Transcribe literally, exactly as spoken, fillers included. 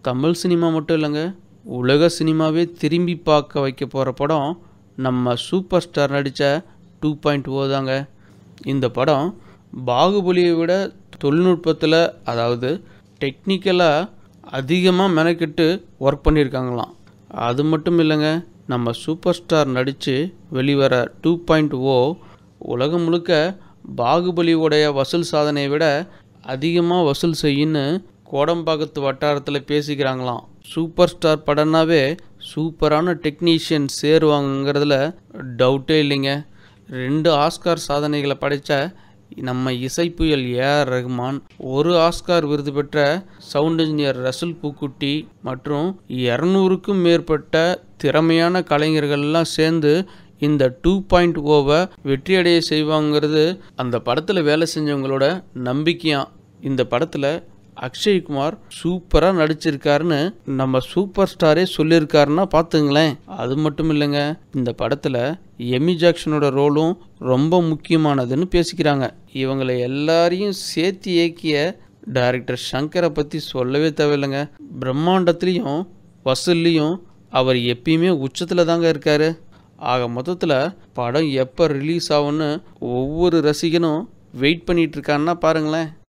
Tamil cinema மட்டும் இல்லைங்க, உலக சினிமாவே திரும்பி பார்க்க வைக்க போகிற படம் நம்ம சூப்பர் ஸ்டார் நடித்த டூ பாயிண்ட் ஓ தாங்க. இந்த படம் பாகுபலியை விட தொழில்நுட்பத்தில், அதாவது டெக்னிக்கலாக அதிகமாக மெனக்கிட்டு ஒர்க் பண்ணியிருக்காங்களாம். அது மட்டும் இல்லைங்க, நம்ம சூப்பர் ஸ்டார் நடித்து வெளிவர டூ பாயிண்ட் ஓ உலகம் முழுக்க பாகுபலியோடைய வசூல் சாதனையை விட அதிகமாக வசூல் செய்யுன்னு கோடம்பாக்கத்து வட்டாரத்தில் பேசிக்கிறாங்களாம். சூப்பர் ஸ்டார் படம்னாவே சூப்பரான டெக்னீஷியன் சேருவாங்கிறதுல டவுட்டே இல்லைங்க. ரெண்டு ஆஸ்கார் சாதனைகளை படைத்த நம்ம இசைப்புயல் ஏ ஆர் ரஹ்மான், ஒரு ஆஸ்கார் விருது பெற்ற சவுண்ட் இன்ஜினியர் ரசூல் பூக்குட்டி மற்றும் இரநூறுக்கும் மேற்பட்ட திறமையான கலைஞர்கள்லாம் சேர்ந்து இந்த டூ பாயிண்ட் ஓவை வெற்றியடைய செய்வாங்கிறது அந்த படத்தில் வேலை செஞ்சவங்களோட நம்பிக்கையாம். இந்த படத்தில் அக்ஷய்குமார் சூப்பராக நடிச்சிருக்காருன்னு நம்ம சூப்பர் ஸ்டாரே சொல்லியிருக்காருன்னா பார்த்துங்களேன். அது மட்டும் இல்லைங்க, இந்த படத்தில் எமி ஜாக்சனோட ரோலும் ரொம்ப முக்கியமானதுன்னு பேசிக்கிறாங்க. இவங்களை எல்லாரையும் சேர்த்து இயக்கிய டைரக்டர் சங்கரை பற்றி சொல்லவே தேவையில்லைங்க. பிரம்மாண்டத்துலேயும் வசூல்லையும் அவர் எப்பயுமே உச்சத்தில் தாங்க இருக்கார். ஆக மொத்தத்தில் படம் எப்போ ரிலீஸ் ஆகும்னு ஒவ்வொரு ரசிகனும் வெயிட் பண்ணிகிட்டு இருக்காருன்னா பாருங்களேன்.